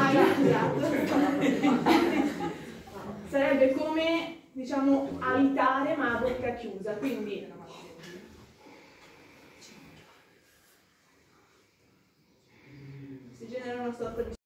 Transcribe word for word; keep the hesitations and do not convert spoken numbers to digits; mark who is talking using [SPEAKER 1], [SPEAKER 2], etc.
[SPEAKER 1] esatto. Sarebbe come, diciamo, alitare ma a bocca chiusa, quindi si genera una sorta di